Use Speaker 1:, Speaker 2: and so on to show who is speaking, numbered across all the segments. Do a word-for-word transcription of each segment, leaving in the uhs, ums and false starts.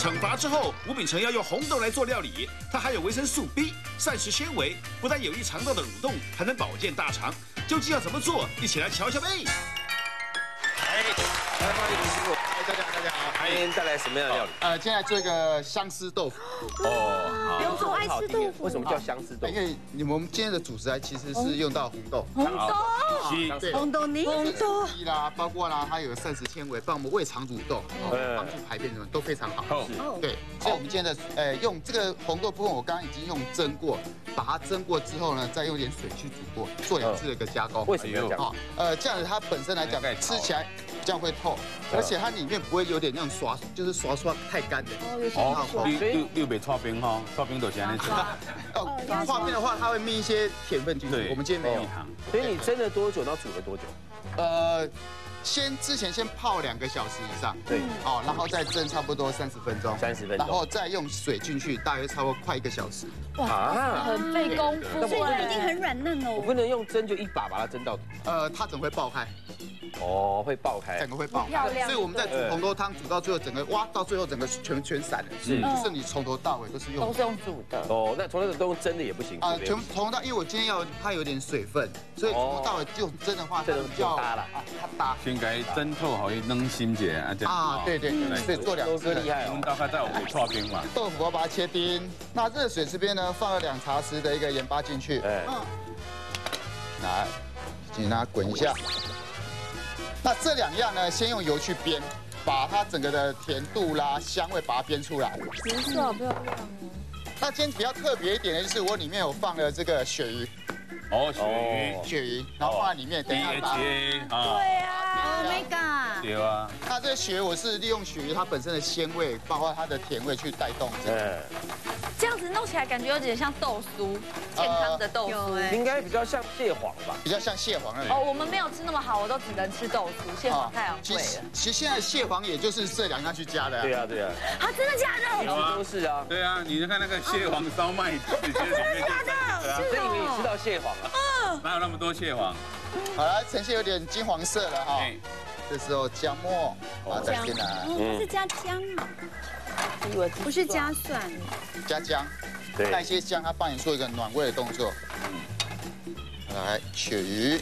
Speaker 1: 惩罚之后，吴秉承要用红豆来做料理，它含有维生素 B、膳食纤维，不但有益肠道的蠕动，还能保健大肠。究竟要怎么做？一起来瞧瞧呗！
Speaker 2: 来，来欢迎李师傅。哎，大家大家好，今天带来什么样的料理？
Speaker 3: 呃，今天来做一个香丝豆腐。
Speaker 2: 哦，
Speaker 4: 刘总爱吃豆腐，
Speaker 2: 为什么叫香丝豆腐？
Speaker 3: 因为你们今天的主食材其实是用到红豆，
Speaker 4: 红豆，
Speaker 3: 对，
Speaker 4: 红豆泥，红豆
Speaker 3: 鸡啦，包括啦，它有膳食纤维，帮我们胃肠蠕动，帮助排便什么都非常好。对，所以我们今天的呃用这个红豆部分，我刚刚已经用蒸过，把它蒸过之后呢，再用一点水去煮过，做两次的一个加工。
Speaker 2: 为什么要这样？
Speaker 3: 呃，这样子它本身来讲吃起来比较会透，而且它里面不会有点那种刷，就是刷刷太干的。
Speaker 5: 哦，你你你别搓冰哈，搓冰都是安尼做。
Speaker 3: 哦，画面的话，它会密一些甜分进去。我们今天没有。
Speaker 2: 所以你蒸了多久？然后煮了多久？
Speaker 3: 呃，先之前先泡两个小时以上。对。哦，然后再蒸差不多三十分钟。
Speaker 2: 三十分钟。
Speaker 3: 然后再用水进去，大约超过快一个小时。
Speaker 4: 哇，很费功夫，
Speaker 6: 所以它已经很软嫩了。
Speaker 2: 我不能用蒸就一把把它蒸到底。
Speaker 3: 呃，它整会爆开。
Speaker 2: 哦，会爆开，
Speaker 3: 整个会爆开，所以我们在煮红豆汤煮到最后，整个哇，到最后整个全全散了，是，就是你从头到尾都是用
Speaker 4: 都是用煮的。
Speaker 2: 哦，那从那个都用蒸的也不行
Speaker 3: 啊，全从头到，因为我今天要它有点水分，所以从头到尾就蒸的话，它比较
Speaker 2: 搭了
Speaker 3: 啊，它搭。
Speaker 5: 先给蒸透，好伊软心些啊，这样。
Speaker 3: 啊，对对对，所以做两次
Speaker 2: 厉害
Speaker 5: 我们大概在有搓冰嘛。
Speaker 3: 豆腐我把它切丁，那热水这边呢放了两茶匙的一个盐巴进去，嗯，来，请它滚一下。那这两样呢，先用油去煸，把它整个的甜度啦、香味把它煸出来。
Speaker 4: 颜色好漂亮哦。
Speaker 3: 那今天比较特别一点的就是我里面有放了这个鳕鱼，
Speaker 5: 哦，鳕鱼，
Speaker 3: 鳕鱼，然后放在里面，等一下把。
Speaker 5: 对
Speaker 4: 啊
Speaker 6: ，Oh my god！
Speaker 5: 对啊。
Speaker 3: 那这个鳕鱼我是利用鳕鱼它本身的鲜味，包括它的甜味去带动这个。
Speaker 4: 这样子弄起来感觉有点像豆酥，健康的豆酥。
Speaker 2: 应该比较像蟹黄吧？
Speaker 3: 比较像蟹黄那种。
Speaker 4: 哦，我们没有吃那么好，我都只能吃豆酥，蟹黄太昂贵了。
Speaker 3: 其实现在蟹黄也就是这两样去加的。
Speaker 2: 对啊对啊。
Speaker 4: 啊，真的假的？
Speaker 2: 有啊，都是啊。
Speaker 5: 对啊，你看那个蟹黄烧麦，直接里面就。
Speaker 2: 对啊，这里面也吃到蟹黄了。
Speaker 5: 嗯。哪有那么多蟹黄？
Speaker 3: 好了，呈现有点金黄色了哈。这时候姜末把它带进来。
Speaker 6: 哦，是加姜啊。
Speaker 4: 以为
Speaker 6: 不是加蒜。
Speaker 3: 加姜。对，带一些姜，它帮你做一个暖胃的动作。嗯，来鳕鱼，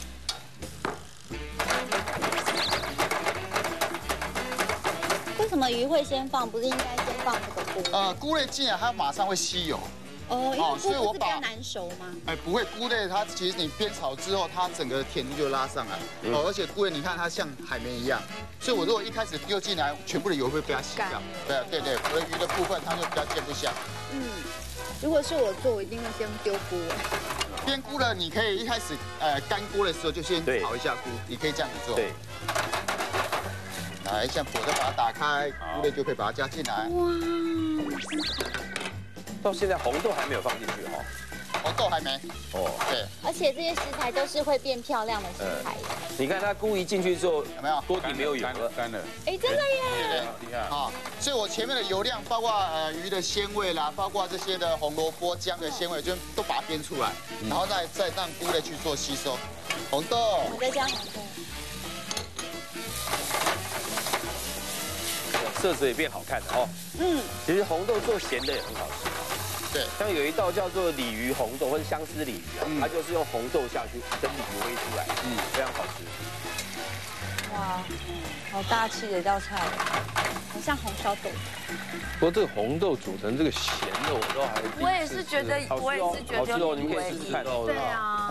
Speaker 6: 为什么鱼会先放？不是应该先放这个菇？
Speaker 3: 呃，菇类进来它马上会吸油。
Speaker 6: 哦，因为菇不是比较难熟吗？
Speaker 3: 哎，不会，菇类它其实你煸炒之后，它整个甜度就拉上来。哦，而且菇类你看它像海绵一样，所以我如果一开始丢进来，全部的油会被它吸掉。对对对，我的鱼的部分它就比较煎不香。
Speaker 6: 嗯。如果是我做，我一定会先丢菇。
Speaker 3: 煸菇呢，你可以一开始呃干锅的时候就先炒一下菇，你可以这样子做。对。来，像火再把它打开，菇类就可以把它加进来。哇！
Speaker 2: 到现在红豆还没有放进去哈。
Speaker 3: 红豆还没。哦。对。
Speaker 6: 而且这些食材都是会变漂亮的食材。
Speaker 2: 你看它菇一进去之后，有没有锅底没有油了？
Speaker 5: 干了。
Speaker 6: 哎，真的耶！
Speaker 3: 厉害啊！所以我前面的油量，包括呃鱼的鲜味啦，包括这些的红萝卜、姜的鲜味，就都把它煸出来，然后再再让菇类去做吸收。红豆。
Speaker 6: 我再加红豆。
Speaker 2: 色泽也变好看了哦。嗯。其实红豆做咸的也很好吃。对。像有一道叫做鲤鱼红豆或者相思鲤鱼啊，它就是用红豆下去跟鲤鱼煨出来，嗯，非常好吃。
Speaker 4: 哇，好大气的一道菜，
Speaker 6: 好像红烧豆腐。
Speaker 7: 不过这个红豆煮成这个咸的，我都还
Speaker 4: 我也是觉得，我也是觉得
Speaker 2: 好吃哦，你们可以试试看。
Speaker 4: 对啊。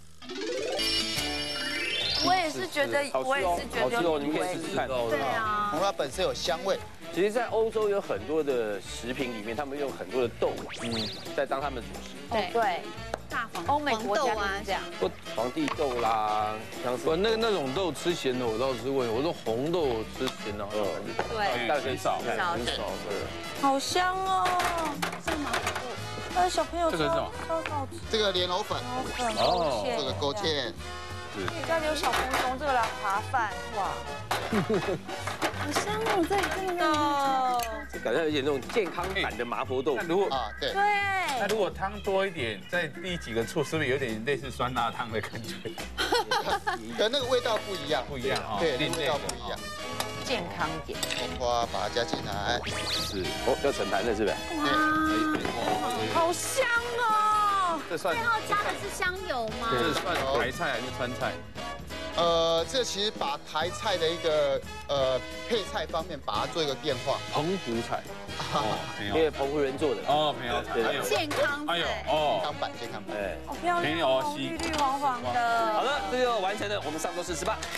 Speaker 4: 我也是觉得，我也是觉得，
Speaker 2: 好吃哦，你们可以试试看。
Speaker 4: 对啊。
Speaker 3: 红豆本身有香味。
Speaker 2: 其实，在欧洲有很多的食品里面，他们用很多的豆，嗯，在当他们主食。
Speaker 4: 对对，大黄欧美国家就是这样。
Speaker 2: 不，皇帝豆啦，像是
Speaker 7: 不那那种豆吃咸的我倒吃过，我说红豆吃咸的，
Speaker 4: 对，
Speaker 2: 但很少，
Speaker 4: 很少，
Speaker 2: 很少，
Speaker 4: 对。好香哦！
Speaker 6: 这麻婆豆腐，
Speaker 4: 呃，小朋友
Speaker 5: 这个是什么？
Speaker 4: 超好吃。
Speaker 3: 这个莲藕粉，
Speaker 4: 哦，
Speaker 3: 这个勾芡。
Speaker 4: 家里有小红松，这个来扒饭，哇，
Speaker 6: 好香哦！这真的，
Speaker 2: 这感觉有点那种健康版的麻婆豆腐。
Speaker 5: 如果
Speaker 3: 啊，对，
Speaker 4: 对，
Speaker 5: 那如果汤多一点，再滴几个醋，是不是有点类似酸辣汤的感觉？
Speaker 3: 可那个味道不一样，
Speaker 5: 不一样啊，
Speaker 3: 对，味道不一样。
Speaker 4: 健康一点。
Speaker 3: 红花把它加进来，
Speaker 2: 是哦，要盛盘了是不是？
Speaker 4: 哇，好香哦！
Speaker 5: 这算
Speaker 6: 最后加的是香油吗？
Speaker 5: 这算台菜还是川菜？
Speaker 3: 呃，这其实把台菜的一个呃配菜方面，把它做一个变化。
Speaker 7: 澎湖菜，
Speaker 5: 哦，
Speaker 2: 因为澎湖人做的。
Speaker 5: 哦，没有，还有
Speaker 6: 健康
Speaker 5: 哎呦
Speaker 6: 菜。
Speaker 5: 哦，
Speaker 3: 健康版，健康版。
Speaker 2: 哎，
Speaker 4: 好漂
Speaker 5: 没
Speaker 4: 亮哦，
Speaker 5: 有西
Speaker 4: 绿绿黄黄的。
Speaker 2: 好了，这就完成了，我们上桌试吃吧。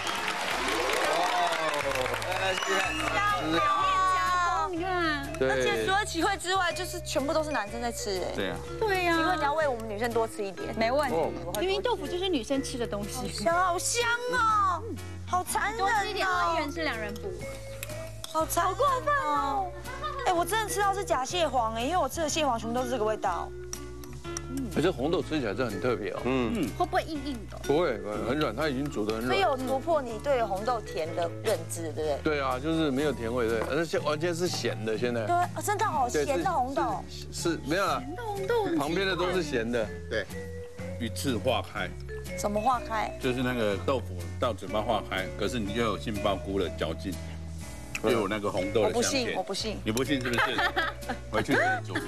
Speaker 2: 来来试试看。
Speaker 4: 表面加工，你看。
Speaker 7: 对，
Speaker 4: 而且除了齐慧之外，就是全部都是男生在吃哎。
Speaker 5: 对啊，
Speaker 4: 对呀。齐慧，你要为我们女生多吃一点。没问题。
Speaker 6: 明明豆腐就是女生吃的东西，
Speaker 4: 香，好香哦，好残忍
Speaker 6: 多吃一点，一
Speaker 4: 哦，
Speaker 6: 人吃两人补。
Speaker 4: 好残忍哦。哎，我真的吃到是假蟹黄哎，因为我吃的蟹黄全部都是这个味道。
Speaker 7: 可是红豆吃起来真的很特别哦。
Speaker 2: 嗯，
Speaker 6: 会不会硬硬的？
Speaker 7: 不会，很软，它已经煮得很
Speaker 4: 所以
Speaker 7: 软。
Speaker 4: 有突破你对红豆甜的认知，对不对？
Speaker 7: 对啊，就是没有甜味，对，而且完全是咸的。现在
Speaker 4: 对，啊真的好
Speaker 7: 对
Speaker 4: 咸的红豆。
Speaker 7: 是是没有了，
Speaker 6: 红豆
Speaker 7: 旁边的都是咸的。
Speaker 3: 对，
Speaker 5: 鱼翅化开，
Speaker 4: 怎么化开？
Speaker 5: 就是那个豆腐到嘴巴化开，可是你又有杏鲍菇的嚼劲，又有那个红豆
Speaker 4: 我不信，
Speaker 5: 的香甜
Speaker 4: 我。不信。
Speaker 5: 你不信是不是？回去自己煮。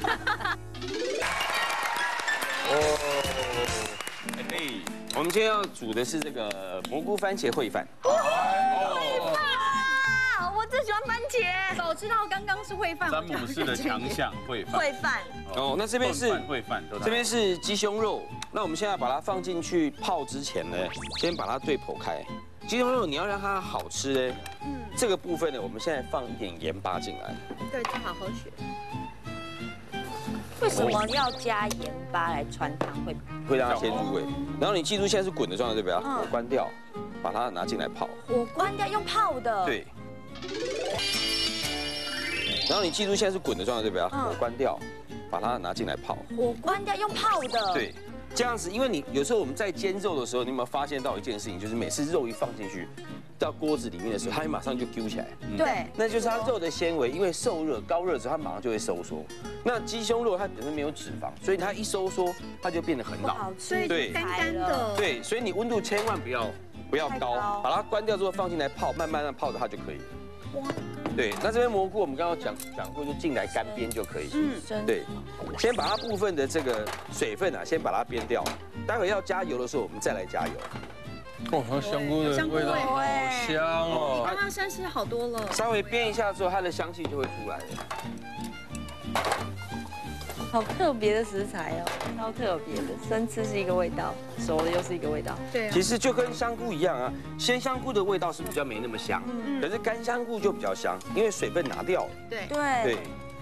Speaker 2: 哦，哎，我们今天要煮的是这个蘑菇番茄烩饭。
Speaker 4: 啊！我最喜欢番茄。
Speaker 6: 早知道刚刚是烩饭，
Speaker 5: 詹姆士的强项烩饭。
Speaker 4: 烩饭。
Speaker 2: 哦，那这边是
Speaker 5: 烩饭，
Speaker 2: 这边是鸡胸肉。那我们现在把它放进去泡之前呢，先把它对剖开。鸡胸肉你要让它好吃呢，嗯，这个部分呢，我们现在放一点盐巴进来。
Speaker 6: 对，就好好学。
Speaker 4: 为什么要加盐巴来穿汤？会
Speaker 2: 会让它先入味。然后你记住现在是滚的状态，对不对？火关掉，把它拿进来泡。
Speaker 4: 火关掉，用泡的。
Speaker 2: 对。然后你记住现在是滚的状态，对不对？火关掉，把它拿进来泡。
Speaker 4: 火关掉，用泡的。
Speaker 2: 对。这样子，因为你有时候我们在煎肉的时候，你有没有发现到一件事情，就是每次肉一放进去到锅子里面的时候，它马上就揪起来。
Speaker 4: 对。
Speaker 2: 那就是它肉的纤维，因为受热高热之后，它马上就会收缩。那鸡胸肉它本身没有脂肪，所以它一收缩，它就变得很老。
Speaker 4: 好吃。
Speaker 2: 对，
Speaker 6: 干干的。
Speaker 2: 对，所以你温度千万不要不要高，把它关掉之后放进来泡，慢慢的泡着它就可以。哇。对，那这边蘑菇我们刚刚讲讲过，就进来干煸就可以。嗯，对，先把它部分的这个水分啊，先把它煸掉。待会要加油的时候，我们再来加油。
Speaker 7: 哦，它香菇的味道好香哦。
Speaker 6: 刚刚香气好多了。
Speaker 2: 稍微煸一下之后，它的香气就会出来了。
Speaker 4: 好特别的食材哦，超特别的，生吃是一个味道，熟了又是一个味道。
Speaker 6: 对。
Speaker 2: 其实就跟香菇一样啊，鲜香菇的味道是比较没那么香，可是干香菇就比较香，因为水分拿掉了。
Speaker 6: 对。
Speaker 4: 对。
Speaker 2: 对。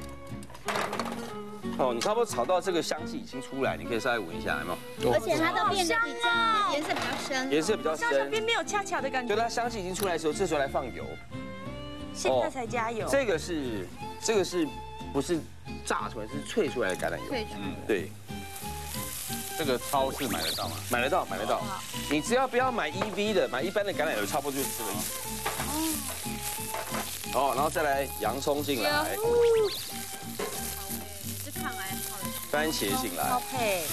Speaker 2: 哦，你差不多炒到这个香气已经出来，你可以稍微闻一下，有没有？
Speaker 6: 而且它都变得比较颜色比较深，
Speaker 2: 颜色比较
Speaker 4: 香
Speaker 2: 深，
Speaker 4: 边边有恰恰的感觉。
Speaker 2: 就它香气已经出来的时候，这时候来放油。
Speaker 4: 现在才加油。
Speaker 2: 这个是，这个是不是炸出来，是萃出来的橄榄油？
Speaker 6: 萃出来。
Speaker 2: 对。
Speaker 5: 这个超市买得到吗？
Speaker 2: 买得到，买得到。你只要不要买 E V 的，买一般的橄榄油，差不多就是这个意思。哦。然后再来洋葱进来。番茄进来。
Speaker 4: 配。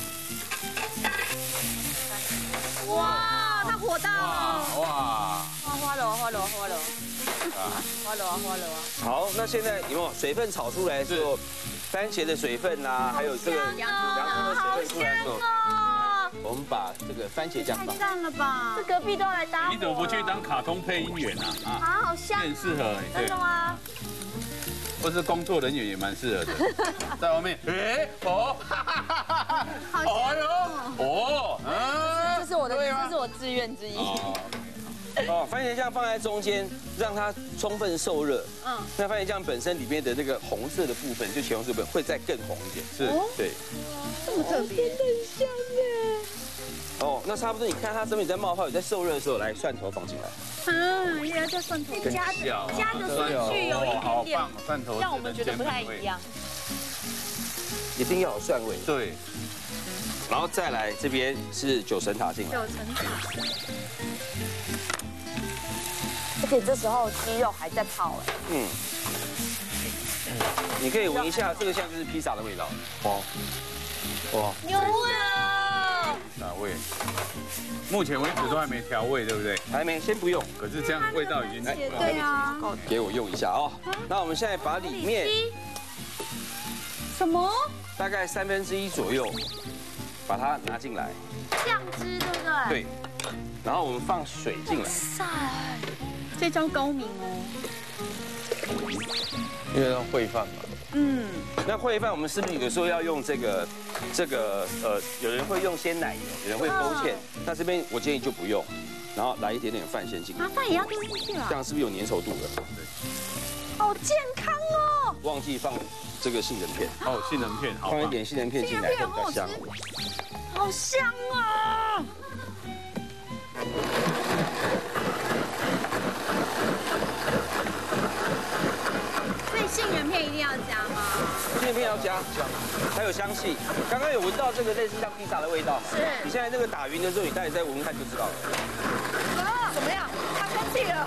Speaker 6: 哇，它火大了！
Speaker 5: 哇！
Speaker 4: 花花了，花了，花了，花了，花了。
Speaker 2: 好，那现在有没有水分炒出来之后，番茄的水分呐，还有这个洋葱的水分出来之后，我们把这个番茄酱放。
Speaker 6: 太赞了吧！
Speaker 4: 这隔壁都要来搭伙。
Speaker 5: 你怎么不去当卡通配音员啊？啊，
Speaker 6: 好好香。
Speaker 5: 很适合。
Speaker 4: 真的吗？
Speaker 5: 或是工作人员也蛮适合的，在外面，哎，哦，
Speaker 6: 好香
Speaker 5: 哦，嗯，
Speaker 4: 这是我的，这是我志愿之一。
Speaker 2: 哦，番茄酱放在中间，让它充分受热。嗯，那番茄酱本身里面的这个红色的部分，就茄红色部分会再更红一点。
Speaker 5: 是，
Speaker 2: 对，
Speaker 6: 这么特别，
Speaker 4: 真的很香耶。
Speaker 2: 哦，那差不多，你看它这边在冒泡，有在受热的时候，来蒜头放进来。
Speaker 6: 啊，也要加蒜头，加加的顺序有一点点，
Speaker 5: 蒜头
Speaker 6: 让我们觉得不太一样。
Speaker 2: 一定要有蒜味。
Speaker 5: 对。
Speaker 2: 然后再来这边是九层塔进来。
Speaker 6: 九层塔。
Speaker 4: 而且这时候鸡肉还在泡哎。嗯。
Speaker 2: 你可以闻一下，这个像就是披萨的味道。哇。哇。
Speaker 6: 有味啊！
Speaker 5: 哪味？目前为止都还没调味，对不对？
Speaker 2: 还没，先不用。
Speaker 5: 可是这样味道已经
Speaker 6: 对啊，
Speaker 2: 给我用一下哦。那我们现在把里面
Speaker 6: 什么
Speaker 2: 大概三分之一左右，把它拿进来。
Speaker 6: 酱汁，对不对？
Speaker 2: 对。然后我们放水进来。
Speaker 6: 塞，这招高明哦。
Speaker 7: 因为要烩饭嘛。
Speaker 6: 嗯。
Speaker 2: 那烩饭我们是不是有时候要用这个这个呃，有人会用鲜奶油，有人会勾芡。那这边我建议就不用，然后来一点点饭先进来。
Speaker 6: 啊，饭也要丢进去了。
Speaker 2: 这样是不是有粘稠度了？对。
Speaker 6: 好健康哦。
Speaker 2: 忘记放这个杏仁片。
Speaker 5: 哦，杏仁片，好。
Speaker 2: 放一点杏仁片进来会比较香。
Speaker 6: 好香啊！所以杏仁片一定要加吗？
Speaker 2: 杏仁片要加，还有香气。刚刚有闻到这个类似像披萨的味道吗？
Speaker 6: 是。
Speaker 2: 你现在那个打匀的时候，你待会再闻闻看就知道了。
Speaker 6: 啊，怎么样？他生气了。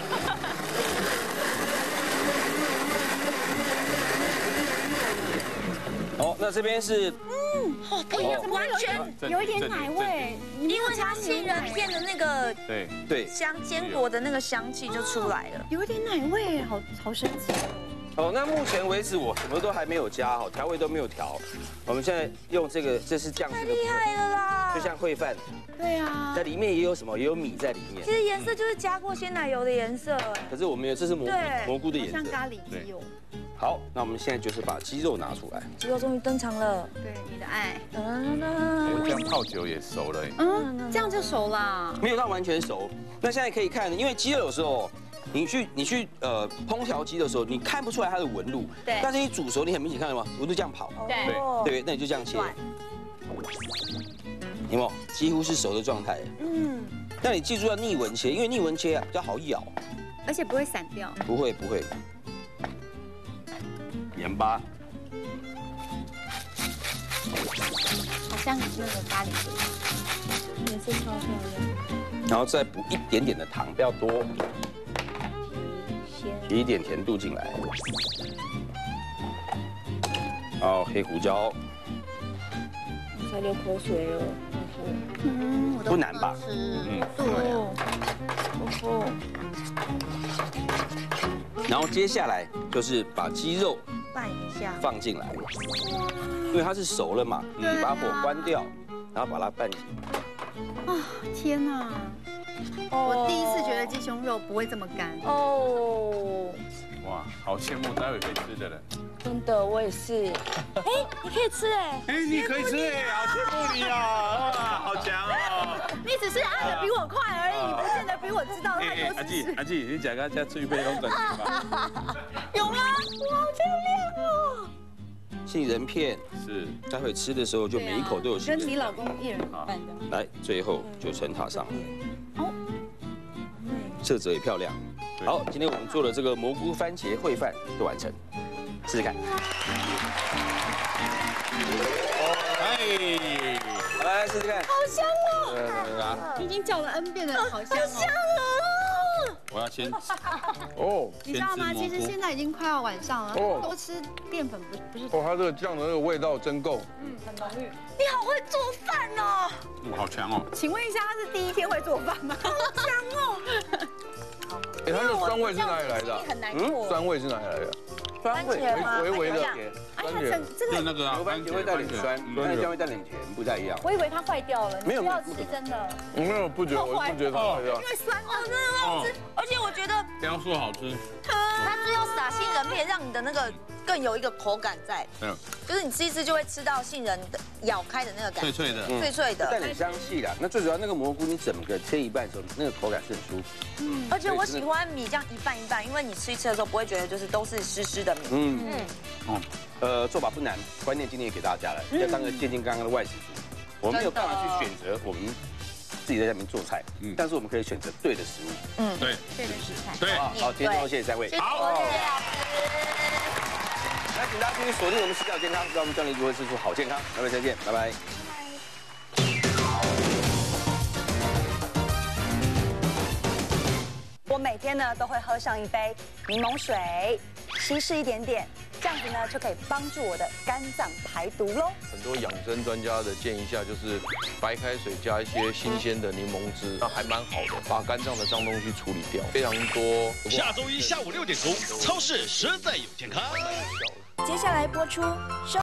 Speaker 2: 哦，那这边是，
Speaker 6: 嗯，好不一样，完全有一点奶味，
Speaker 4: 因为它杏仁片的那个
Speaker 5: 对
Speaker 2: 对
Speaker 4: 香坚果的那个香气就出来了，
Speaker 6: 有一点奶味，好好神奇
Speaker 2: 哦。那目前为止我什么都还没有加哈，调味都没有调。我们现在用这个，这是酱汁的部分，
Speaker 4: 厉害了啦！
Speaker 2: 就像烩饭，
Speaker 6: 对啊，
Speaker 2: 在里面也有什么，也有米在里面。
Speaker 4: 其实颜色就是加过鲜奶油的颜色，
Speaker 2: 可是我们有，这是蘑菇蘑菇的颜色，
Speaker 6: 像咖喱鸡油。
Speaker 2: 好，那我们现在就是把鸡肉拿出来。
Speaker 4: 鸡肉终于登场了。
Speaker 6: 对，你的爱。
Speaker 5: 我这样泡久也熟了。
Speaker 6: 嗯，这样就熟啦。
Speaker 2: 没有到完全熟。那现在可以看，因为鸡肉有时候你去你去呃烹调鸡的时候，你看不出来它的纹路。
Speaker 6: 对。
Speaker 2: 但是你煮熟，你很明显看到吗？纹路这样跑。
Speaker 6: 对。
Speaker 2: 对，那你就这样切。有没有？几乎是熟的状态。嗯。那你记住要逆纹切，因为逆纹切啊比较好咬，
Speaker 6: 而且不会散掉。
Speaker 2: 不会不会。盐巴，
Speaker 6: 好像那个咖喱的，颜色超漂亮。
Speaker 2: 然后再补一点点的糖，不要多，提一点甜度进来。好，黑胡椒。
Speaker 4: 我才流口水了，
Speaker 6: 嗯，
Speaker 2: 不难吧？
Speaker 6: 嗯，对。
Speaker 2: 然后接下来就是把鸡肉
Speaker 4: 拌一下，
Speaker 2: 放进来，因为它是熟了嘛，你把火关掉，然后把它拌进。
Speaker 6: 啊，天哪！我第一次觉得鸡胸肉不会这么干
Speaker 4: 哦。
Speaker 5: 哇，好羡慕待会可以吃的人。
Speaker 4: 真的，我也是。哎，你可以吃哎。
Speaker 5: 哎，你可以吃哎，好羡慕你哦，哇，好强哦。
Speaker 6: 你只是按的比我快而已，你不见得比我知道太多
Speaker 5: 事情。阿纪，阿纪，你讲个加脆配拢等级吧。
Speaker 6: 有吗？哇，好漂亮哦。
Speaker 2: 杏仁片
Speaker 5: 是，
Speaker 2: 待会吃的时候就每一口都有杏仁。
Speaker 6: 跟你老公一人一半的。
Speaker 2: 来，最后就呈塔上来。哦。色泽也漂亮。好，今天我们做的这个蘑菇番茄烩饭就完成，试试看。哎，来试试看。
Speaker 6: 好香哦！已经叫了 N 遍了，好香哦！
Speaker 5: 我要先哦，
Speaker 6: 你知道吗？其实现在已经快要晚上了，多吃淀粉不不是。
Speaker 7: 哦，它这个酱的那个味道真够，
Speaker 6: 嗯，很浓郁。
Speaker 4: 你好会做饭哦！
Speaker 5: 哇，好强哦！
Speaker 6: 请问一下，他是第一天会做饭吗？好强哦！
Speaker 7: 哎，它的酸味是哪里来的？
Speaker 6: 很难过。
Speaker 7: 酸味是哪里来的？
Speaker 2: 酸味，
Speaker 7: 微微的。
Speaker 6: 哎，它整这个
Speaker 5: 那个啊，
Speaker 2: 番茄会带点酸，番茄会带点甜，不太一样。
Speaker 6: 我以为它坏掉了，
Speaker 2: 没有，
Speaker 6: 不要吃真的。
Speaker 7: 我没有不觉得，我不觉得它坏掉，
Speaker 6: 因为酸哦，真的
Speaker 4: 好吃，而且我觉得
Speaker 5: 雕塑好吃。
Speaker 4: 它是用撒杏仁片，让你的那个更有一个口感在。嗯，就是你吃一吃就会吃到杏仁的咬开的那个感觉，
Speaker 5: 脆脆的，
Speaker 4: 脆脆的，
Speaker 2: 带点香气啦。那最主要那个蘑菇，你整个切一半的时候，那个口感是很舒服。
Speaker 4: 嗯，而且我喜欢米这样一半一半，因为你吃一吃的时候不会觉得就是都是湿湿的米。嗯嗯。
Speaker 2: 哦，呃，做法不难，观念今天也给大家了，要当个健健康康的外食族。我们没有办法去选择我们自己在家里面做菜，嗯，但是我们可以选择对的食物。
Speaker 5: 嗯，对，
Speaker 6: 对的食材。
Speaker 5: 对，
Speaker 2: 好，今天谢谢三位。
Speaker 4: 好，谢谢老师。
Speaker 2: 那请大家继续锁定我们食疗健康，让我们教你如何吃出好健康。下回再见，拜拜。
Speaker 8: 我每天呢都会喝上一杯柠檬水，稀释一点点， 这样子呢就可以帮助我的肝脏排毒喽。
Speaker 7: 很多养生专家的建议下，就是白开水加一些新鲜的柠檬汁，那还蛮好的，把肝脏的脏东西处理掉，非常多。
Speaker 1: 下周一下午六点钟，超市实在有健康。
Speaker 8: 接下来播出生